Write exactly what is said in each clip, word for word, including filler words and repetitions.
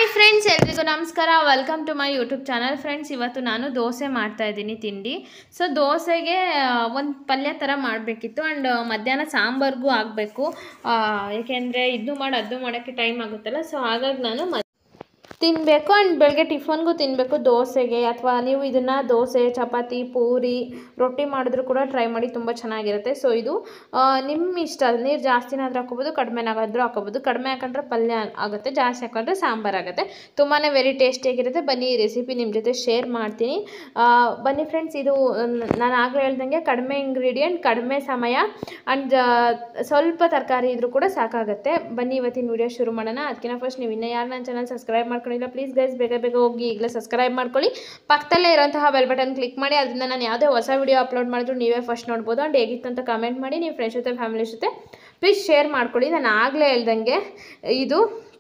Hi friends, ಎಲ್ರಿಗೂ ನಮಸ್ಕಾರ. Welcome to my YouTube channel. Friends, ಇವತ್ತು ನಾನು ದೋಸೆ ಮಾಡ್ತಾ ಇದ್ದೀನಿ ತಿಂಡಿ. ಸೊ ದೋಸೆಗೆ ಒಂದು ಪಲ್ಯ ಥರ ಮಾಡಬೇಕಿತ್ತು ಆ್ಯಂಡ್ ಮಧ್ಯಾಹ್ನ ಸಾಂಬಾರ್ಗೂ ಆಗಬೇಕು. ಏಕೆಂದರೆ ಇದು ಮಾಡಿ ಅದು ಮಾಡೋಕ್ಕೆ ಟೈಮ್ ಆಗುತ್ತಲ್ಲ. ಸೊ ಹಾಗಾಗಿ ನಾನು ತಿನ್ನಬೇಕು ಆ್ಯಂಡ್ ಬೆಳಗ್ಗೆ ಟಿಫನ್ಗೂ ತಿನ್ನಬೇಕು ದೋಸೆಗೆ. ಅಥವಾ ನೀವು ಇದನ್ನು ದೋಸೆ, ಚಪಾತಿ, ಪೂರಿ, ರೊಟ್ಟಿ ಮಾಡಿದ್ರೂ ಕೂಡ ಟ್ರೈ ಮಾಡಿ, ತುಂಬ ಚೆನ್ನಾಗಿರುತ್ತೆ. ಸೊ ಇದು ನಿಮ್ಮ ಇಷ್ಟ, ನೀರು ಜಾಸ್ತಿನಾದ್ರೂ ಹಾಕೋಬೋದು, ಕಡಿಮೆನಾಗಾದ್ರೂ ಹಾಕೋಬೋದು. ಕಡಿಮೆ ಹಾಕೊಂಡ್ರೆ ಪಲ್ಯ ಆಗುತ್ತೆ, ಜಾಸ್ತಿ ಹಾಕೊಂಡ್ರೆ ಸಾಂಬಾರು ಆಗುತ್ತೆ. ತುಂಬಾ ವೆರಿ ಟೇಸ್ಟಿಯಾಗಿರುತ್ತೆ. ಬನ್ನಿ ಈ ರೆಸಿಪಿ ನಿಮ್ಮ ಜೊತೆ ಶೇರ್ ಮಾಡ್ತೀನಿ. ಬನ್ನಿ ಫ್ರೆಂಡ್ಸ್, ಇದು ನಾನು ಆಗಲೇ ಹೇಳ್ದಂಗೆ ಕಡಿಮೆ ಇಂಗ್ರೀಡಿಯೆಂಟ್, ಕಡಿಮೆ ಸಮಯ ಆ್ಯಂಡ್ ಸ್ವಲ್ಪ ತರಕಾರಿ ಇದ್ರೂ ಕೂಡ ಸಾಕಾಗುತ್ತೆ. ಬನ್ನಿ ಇವತ್ತಿನ ವಿಡಿಯೋ ಶುರು ಮಾಡೋಣ. ಅದಕ್ಕಿಂತ ಫಸ್ಟ್ ನೀವು ಇನ್ನೂ ಯಾರು ನನ್ನ ಚಾನಲ್ ಸಬ್ಸ್ಕ್ರೈಬ್ ಮಾಡ್ಕೊಂಡಿಲ್ಲ, ಪ್ಲೀಸ್ ಗೈಸ್ ಬೇಗ ಬೇಗ ಹೋಗಿ ಈಗಲೇ ಸಬ್ಸ್ಕ್ರೈಬ್ ಮಾಡ್ಕೊಳ್ಳಿ. ಪಕ್ಕದಲ್ಲೇ ಇರೋಂತಹ ಬೆಲ್ ಬಟನ್ ಕ್ಲಿಕ್ ಮಾಡಿ. ಅದರಿಂದ ನಾನು ಯಾವುದೇ ಹೊಸ ವಿಡಿಯೋ ಅಪ್ಲೋಡ್ ಮಾಡಿದ್ರು ನೀವೇ ಫಸ್ಟ್ ನೋಡ್ಬೋದು. ಆ್ಯಂಡ್ ಹೇಗಿತ್ತು ಅಂತ ಕಮೆಂಟ್ ಮಾಡಿ. ನೀವು ಫ್ರೆಂಡ್ಸ್ ಜೊತೆ, ಫ್ಯಾಮಿಲಿ ಜೊತೆ ಪ್ಲೀಸ್ ಶೇರ್ ಮಾಡ್ಕೊಳ್ಳಿ. ನಾನು ಆಗಲೇ ಹೇಳ್ದಂಗೆ ಇದು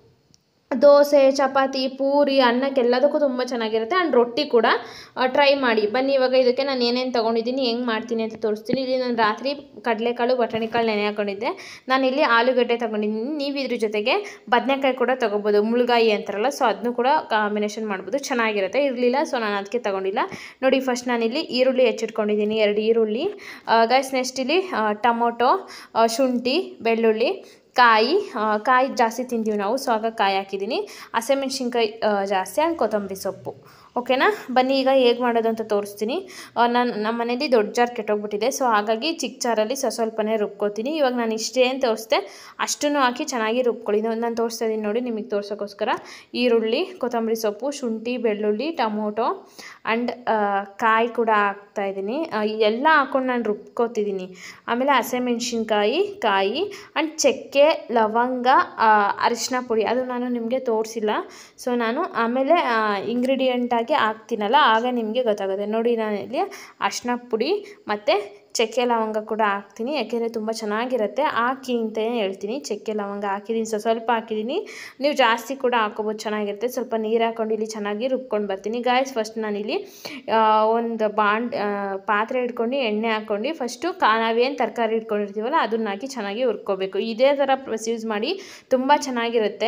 ದೋಸೆ, ಚಪಾತಿ, ಪೂರಿ, ಅನ್ನಕ್ಕೆಲ್ಲದಕ್ಕೂ ತುಂಬ ಚೆನ್ನಾಗಿರುತ್ತೆ. ಆ್ಯಂಡ್ ರೊಟ್ಟಿ ಕೂಡ ಟ್ರೈ ಮಾಡಿ. ಬನ್ನಿ ಇವಾಗ ಇದಕ್ಕೆ ನಾನು ಏನೇನು ತೊಗೊಂಡಿದ್ದೀನಿ, ಹೆಂಗೆ ಮಾಡ್ತೀನಿ ಅಂತ ತೋರಿಸ್ತೀನಿ. ಇಲ್ಲಿ ನಾನು ರಾತ್ರಿ ಕಡಲೆಕಾಳು, ಬಟಾಣಿಕಾಳು ನೆನೆ ಹಾಕೊಂಡಿದ್ದೆ. ನಾನಿಲ್ಲಿ ಆಲೂಗಡ್ಡೆ ತೊಗೊಂಡಿದ್ದೀನಿ. ನೀವು ಇದ್ರ ಜೊತೆಗೆ ಬದನೆಕಾಯಿ ಕೂಡ ತೊಗೋಬೋದು, ಮುಳ್ಗಾಯಿ ಅಂತಾರಲ್ಲ. ಸೊ ಅದನ್ನು ಕೂಡ ಕಾಂಬಿನೇಷನ್ ಮಾಡ್ಬೋದು, ಚೆನ್ನಾಗಿರುತ್ತೆ. ಇರಲಿಲ್ಲ, ಸೊ ನಾನು ಅದಕ್ಕೆ ತೊಗೊಂಡಿಲ್ಲ. ನೋಡಿ, ಫಸ್ಟ್ ನಾನಿಲ್ಲಿ ಈರುಳ್ಳಿ ಹೆಚ್ಚಿಟ್ಕೊಂಡಿದ್ದೀನಿ, ಎರಡು ಈರುಳ್ಳಿ. ಗೈಸ್, ನೆಕ್ಸ್ಟ್ ಇಲ್ಲಿ ಟೊಮೊಟೊ, ಶುಂಠಿ, ಬೆಳ್ಳುಳ್ಳಿ, ಕಾಯಿ ಕಾಯಿ ಜಾಸ್ತಿ ತಿಂತೀವಿ ನಾವು, ಸೊ ಆಗ ಕಾಯಿ ಹಾಕಿದ್ದೀನಿ. ಹಸಿಮೆಣ್ಸಿನ್ಕಾಯಿ ಜಾಸ್ತಿ ಆ್ಯಂಡ್ ಕೊತ್ತಂಬರಿ ಸೊಪ್ಪು. ಓಕೆನಾ? ಬನ್ನಿ ಈಗ ಹೇಗೆ ಮಾಡೋದು ಅಂತ ತೋರಿಸ್ತೀನಿ. ನಾನು ನಮ್ಮ ಮನೇಲಿ ದೊಡ್ಡ ಜಾರ್ ಕೆಟ್ಟೋಗ್ಬಿಟ್ಟಿದೆ, ಸೊ ಹಾಗಾಗಿ ಚಿಕ್ಕ ಜಾರಲ್ಲಿ ಸ್ವಲ್ಪ ಸ್ವಲ್ಪನೇ ರುಬ್ಕೋತೀನಿ. ಇವಾಗ ನಾನು ಇಷ್ಟೇನು ತೋರಿಸ್ದೆ ಅಷ್ಟನ್ನು ಹಾಕಿ ಚೆನ್ನಾಗಿ ರುಬ್ಕೊಳ್ಳಿ. ನಾನು ತೋರಿಸ್ತಾ ಇದ್ದೀನಿ ನೋಡಿ, ನಿಮಗೆ ತೋರ್ಸೋಕ್ಕೋಸ್ಕರ. ಈರುಳ್ಳಿ, ಕೊತ್ತಂಬರಿ ಸೊಪ್ಪು, ಶುಂಠಿ, ಬೆಳ್ಳುಳ್ಳಿ, ಟೊಮೊಟೊ ಆ್ಯಂಡ್ ಕಾಯಿ ಕೂಡ ಹಾಕ್ತಾಯಿದ್ದೀನಿ. ಎಲ್ಲ ಹಾಕ್ಕೊಂಡು ನಾನು ರುಬ್ಕೋತಿದ್ದೀನಿ. ಆಮೇಲೆ ಹಸಿಮೆಣ್ಸಿನ್ಕಾಯಿ, ಕಾಯಿ ಆ್ಯಂಡ್ ಚಕ್ಕೆ, ಲವಂಗ, ಅರಿಶಿನ ಪುಡಿ, ಅದು ನಾನು ನಿಮಗೆ ತೋರಿಸಿಲ್ಲ. ಸೊ ನಾನು ಆಮೇಲೆ ಇಂಗ್ರೀಡಿಯೆಂಟಾಗಿ ಹಾಕ್ತೀನಲ್ಲ, ಆಗ ನಿಮಗೆ ಗೊತ್ತಾಗುತ್ತೆ. ನೋಡಿ, ನಾನಿಲ್ಲಿ ಅರಿಶಿನ ಪುಡಿ ಮತ್ತು ಚಕ್ಕೆ ಲವಂಗ ಕೂಡ ಹಾಕ್ತೀನಿ, ಯಾಕೆಂದರೆ ತುಂಬ ಚೆನ್ನಾಗಿರುತ್ತೆ. ಹಾಕಿ ಅಂತಲೇ ಹೇಳ್ತೀನಿ. ಚಕ್ಕೆ ಲವಂಗ ಹಾಕಿದ್ದೀನಿ, ಸೊ ಸ್ವಲ್ಪ ಹಾಕಿದ್ದೀನಿ. ನೀವು ಜಾಸ್ತಿ ಕೂಡ ಹಾಕೋಬೋದು, ಚೆನ್ನಾಗಿರುತ್ತೆ. ಸ್ವಲ್ಪ ನೀರು ಹಾಕ್ಕೊಂಡು ಇಲ್ಲಿ ಚೆನ್ನಾಗಿ ರುಬ್ಕೊಂಡು ಬರ್ತೀನಿ. ಗಾಯ್ಸ್, ಫಸ್ಟ್ ನಾನಿಲ್ಲಿ ಒಂದು ಬಾಂಡ್ ಪಾತ್ರೆ ಇಟ್ಕೊಂಡು ಎಣ್ಣೆ ಹಾಕ್ಕೊಂಡು ಫಸ್ಟು ಕಾ ನಾವೇನು ತರಕಾರಿ ಇಟ್ಕೊಂಡಿರ್ತೀವಲ್ಲ ಅದನ್ನ ಹಾಕಿ ಚೆನ್ನಾಗಿ ಹುರ್ಕೋಬೇಕು. ಇದೇ ಥರ ಪ್ರೊಸೀಸ್ ಮಾಡಿ, ತುಂಬ ಚೆನ್ನಾಗಿರುತ್ತೆ.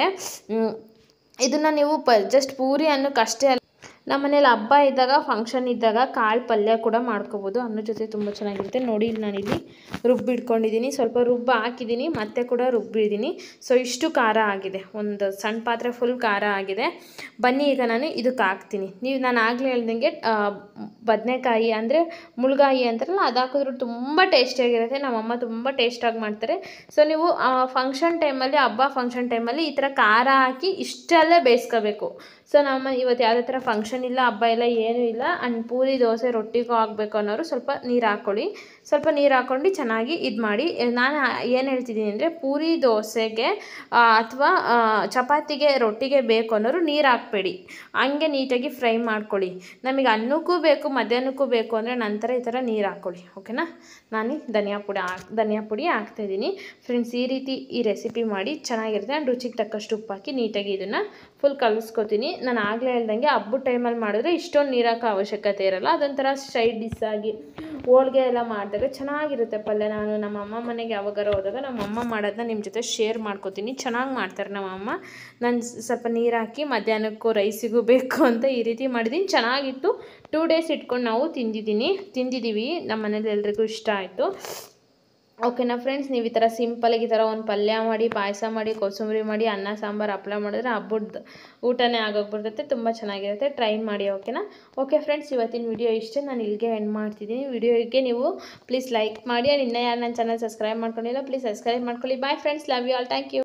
ಇದನ್ನು ನೀವು ಪ ಜಸ್ಟ್ ಪೂರಿ ಅನ್ನೋಕ್ಕಷ್ಟೇ ಅಲ್ಲ, ನಮ್ಮ ಮನೇಲಿ ಹಬ್ಬ ಇದ್ದಾಗ, ಫಂಕ್ಷನ್ ಇದ್ದಾಗ ಕಾಳು ಪಲ್ಯ ಕೂಡ ಮಾಡ್ಕೋಬೋದು. ಅನ್ನೋ ಜೊತೆ ತುಂಬ ಚೆನ್ನಾಗಿರುತ್ತೆ. ನೋಡಿ, ಇಲ್ಲಿ ನಾನಿಲ್ಲಿ ರುಬ್ಬಿಟ್ಕೊಂಡಿದ್ದೀನಿ, ಸ್ವಲ್ಪ ರುಬ್ಬ ಹಾಕಿದ್ದೀನಿ, ಮತ್ತೆ ಕೂಡ ರುಬ್ಬಿದ್ದೀನಿ. ಸೊ ಇಷ್ಟು ಖಾರ ಆಗಿದೆ, ಒಂದು ಸಣ್ಣ ಪಾತ್ರೆ ಫುಲ್ ಖಾರ ಆಗಿದೆ. ಬನ್ನಿ ಈಗ ನಾನು ಇದಕ್ಕೆ ಹಾಕ್ತೀನಿ. ನೀವು ನಾನು ಆಗಲೇ ಹೇಳ್ದಂಗೆ ಬದನೆಕಾಯಿ ಅಂದರೆ ಮುಳ್ಗಾಯಿ ಅಂತಾರಲ್ಲ, ಅದು ಹಾಕಿದ್ರು ತುಂಬ ಟೇಸ್ಟಿಯಾಗಿರುತ್ತೆ. ನಮ್ಮಮ್ಮ ತುಂಬ ಟೇಸ್ಟಾಗಿ ಮಾಡ್ತಾರೆ. ಸೊ ನೀವು ಫಂಕ್ಷನ್ ಟೈಮಲ್ಲಿ, ಹಬ್ಬ ಫಂಕ್ಷನ್ ಟೈಮಲ್ಲಿ ಈ ಥರ ಖಾರ ಹಾಕಿ ಇಷ್ಟೆಲ್ಲ ಬೇಯಿಸ್ಕೋಬೇಕು. ಸೊ ನಮ್ಮ ಇವತ್ತು ಯಾವುದೇ ಥರ ಫಂಕ್ಷನ್ ಇಲ್ಲ, ಹಬ್ಬ ಇಲ್ಲ, ಏನೂ ಇಲ್ಲ. ಆ್ಯಂಡ್ ಪೂರಿ, ದೋಸೆ, ರೊಟ್ಟಿಗೂ ಆಗಬೇಕು ಅನ್ನೋರು ಸ್ವಲ್ಪ ನೀರು ಹಾಕ್ಕೊಳ್ಳಿ. ಸ್ವಲ್ಪ ನೀರು ಹಾಕ್ಕೊಂಡು ಚೆನ್ನಾಗಿ ಇದು ಮಾಡಿ. ನಾನು ಏನು ಹೇಳ್ತಿದ್ದೀನಿ ಅಂದರೆ, ಪೂರಿ, ದೋಸೆಗೆ ಅಥವಾ ಚಪಾತಿಗೆ, ರೊಟ್ಟಿಗೆ ಬೇಕು ಅನ್ನೋರು ನೀರು ಹಾಕಬೇಡಿ. ಹಂಗೆ ನೀಟಾಗಿ ಫ್ರೈ ಮಾಡ್ಕೊಳ್ಳಿ. ನಮಗೆ ಅನ್ನಕ್ಕೂ ಬೇಕು, ಮಧ್ಯಾಹ್ನಕ್ಕೂ ಬೇಕು ಅಂದರೆ ನಂತರ ಈ ಥರ ನೀರು ಹಾಕ್ಕೊಳ್ಳಿ. ಓಕೆನಾ? ನಾನು ಧನಿಯಾ ಪುಡಿ ಹಾಕಿ ಧನಿಯಾ ಪುಡಿ ಹಾಕ್ತಾಯಿದ್ದೀನಿ. ಫ್ರೆಂಡ್ಸ್, ಈ ರೀತಿ ಈ ರೆಸಿಪಿ ಮಾಡಿ, ಚೆನ್ನಾಗಿರುತ್ತೆ. ಆ್ಯಂಡ್ ರುಚಿಗೆ ತಕ್ಕಷ್ಟು ಉಪ್ಪು ಹಾಕಿ ನೀಟಾಗಿ ಇದನ್ನು ಫುಲ್ ಕಲಿಸ್ಕೊತೀನಿ. ನಾನು ಆಗಲೇ ಹೇಳ್ದಂಗೆ ಹಬ್ಬದ ಟೈಮಲ್ಲಿ ಮಾಡಿದ್ರೆ ಇಷ್ಟೊಂದು ನೀರು ಹಾಕೋ ಅವಶ್ಯಕತೆ ಇರೋಲ್ಲ. ಅದೊಂಥರ ಸೈಡ್ ಡಿಶ್ ಆಗಿ ಹೋಳಿಗೆ ಎಲ್ಲ ಮಾಡಿದಾಗ ಚೆನ್ನಾಗಿರುತ್ತೆ ಪಲ್ಯ. ನಾನು ನಮ್ಮ ಅಮ್ಮ ಮನೆಗೆ ಯಾವಾಗಾರ ಹೋದಾಗ ನಮ್ಮ ಅಮ್ಮ ಮಾಡೋದನ್ನ ನಿಮ್ಮ ಜೊತೆ ಶೇರ್ ಮಾಡ್ಕೋತೀನಿ. ಚೆನ್ನಾಗಿ ಮಾಡ್ತಾರೆ ನಮ್ಮ ಅಮ್ಮ. ನಾನು ಸ್ವಲ್ಪ ನೀರು ಹಾಕಿ ಮಧ್ಯಾಹ್ನಕ್ಕೂ ರೈಸಿಗೂ ಬೇಕು ಅಂತ ಈ ರೀತಿ ಮಾಡಿದ್ದೀನಿ. ಚೆನ್ನಾಗಿತ್ತು. ಟೂ ಡೇಸ್ ಇಟ್ಕೊಂಡು ನಾವು ತಿಂದಿದ್ದೀನಿ ತಿಂದಿದ್ದೀವಿ ನಮ್ಮ ಮನೇಲಿ ಎಲ್ರಿಗೂ ಇಷ್ಟ ಆಯಿತು. ಓಕೆನಾ ಫ್ರೆಂಡ್ಸ್, ನೀವು ಈ ಥರ ಸಿಂಪಲಾಗಿ ಈ ಥರ ಒಂದು ಪಲ್ಯ ಮಾಡಿ, ಪಾಯಸ ಮಾಡಿ, ಕೋಸಂಬರಿ ಮಾಡಿ, ಅನ್ನ ಸಾಂಬಾರು ಹಪ್ಪಳ ಮಾಡಿದ್ರೆ ಹಬ್ಬದ ಊಟನೇ ಆಗೋಗ್ಬಿಡ್ತೈತೆ. ತುಂಬ ಚೆನ್ನಾಗಿರುತ್ತೆ. ಟ್ರೈ ಮಾಡಿ. ಓಕೆನಾ? ಓಕೆ ಫ್ರೆಂಡ್ಸ್, ಇವತ್ತಿನ ವಿಡಿಯೋ ಇಷ್ಟೇ. ನಾನು ಇಲ್ಲಿಗೆ ಎಂಡ್ ಮಾಡ್ತಿದ್ದೀನಿ. ವಿಡಿಯೋಗೆ ನೀವು ಪ್ಲೀಸ್ ಲೈಕ್ ಮಾಡಿ. ಇನ್ನೂ ಯಾರು ನನ್ನ ಚಾನಲ್ ಸಬ್ಸ್ಕ್ರೈಬ್ ಮಾಡ್ಕೊಂಡಿಲ್ಲ, ಪ್ಲೀಸ್ ಸಬ್ಸ್ಕ್ರೈಬ್ ಮಾಡ್ಕೊಳ್ಳಿ. Bye friends, love you all. Thank you.